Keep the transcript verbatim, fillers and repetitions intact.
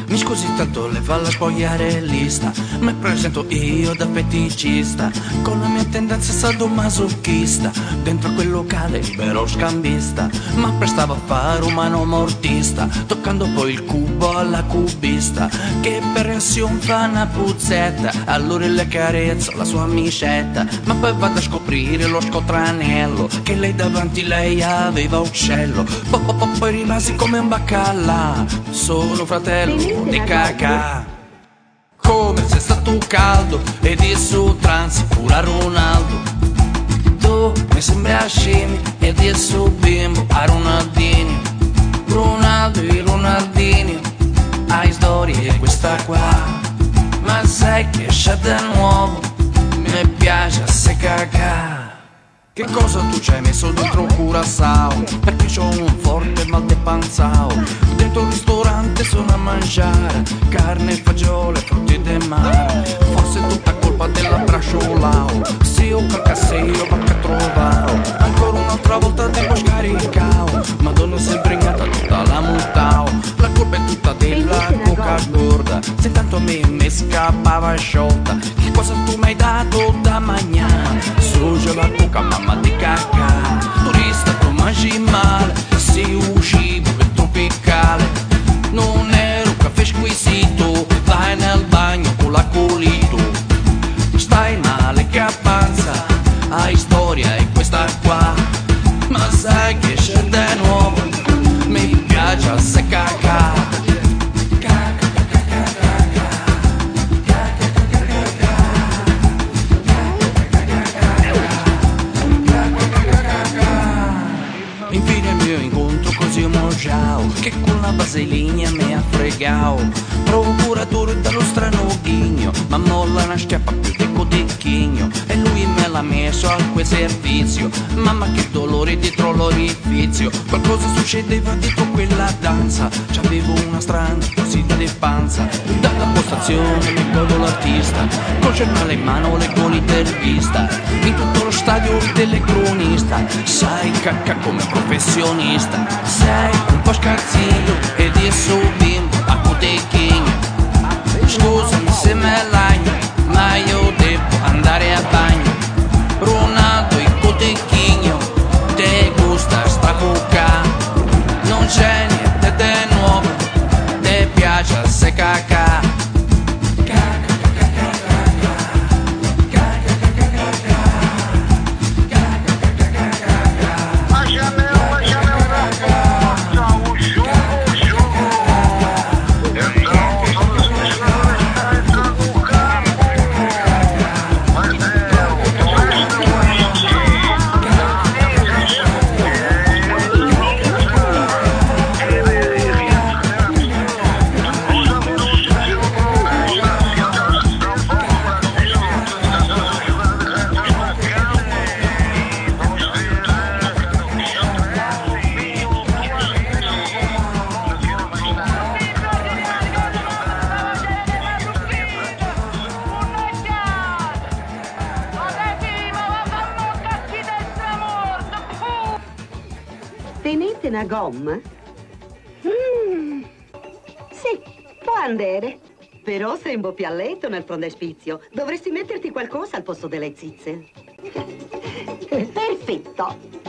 Mi scusi tanto, le fa la spogliarellista. Mi presento io da feticista, con la mia tendenza sadomasochista. Dentro quel locale libero scambista, ma prestava a fare umano mortista, toccando poi il cubo alla cubista, che per reazione fa una puzzetta. Allora le carezzo la sua amicetta, ma poi vado a scoprire lo scotranello, che lei davanti lei aveva uccello. Poi, poi, poi rimasi come un baccalà, sono fratello di cacà. Come se stato caldo e di su trans pure Ronaldo. Tu mi sembri a scemi e di su bimbo a Ronaldinho. Ronaldo e Ronaldinho, hai storie questa qua. Ma sai che c'è da nuovo, mi piace se cacà. Che cosa tu ci hai messo dentro un curaçao? Perché c'ho un forte mal de panzao. Dentro il ristorante sono a mangiare carne, fagiole, frutti de mare. Forse è tutta colpa della brasciolao. Se io carcasse io vacca trovao. Ancora un'altra volta devo scaricao. Madonna si è impregnata tutta la mutao. La colpa è tutta della coca gorda. Se tanto a me mi scappava sciolta. Che cosa tu mi hai dato da mangiare? Suja la coca, mamma di cacca. Turista tu mangi male, sei un cibo tropicale. Non è un caffè squisito, vai nel bagno con l'acolito. Stai male che a panza, hai storia e questa qua. Ma sai che c'è da nuovo, mi piace se cacca. Infine il mio incontro così omoggiao, che con la vaselina mi ha fregao. Procuratore dallo strano ghigno, ma molla una schiappa più di cotechigno. E lui me l'ha messo al quel servizio. Mamma che dolore dietro l'orifizio. Qualcosa succedeva dietro quella danza. C'avevo una strana così di panza. Dalla postazione mi godo l'artista, col giornale in mano leggo l'intervista. In tutto lo stadio il telecronista. Sai cacca come professionista. Sei un po' scarzino ed io so bimbo a cotechigno. Scusami se me lagno, ma io devo andare a bagno. Ronaldo e cotechigno, te gusta sta coca. Non c'è niente di nuovo, te piace se cacà. Tenete una gomma? Mm. Sì, può andare. Però sei un po' più a letto nel frontespizio. Dovresti metterti qualcosa al posto delle zizze. Perfetto.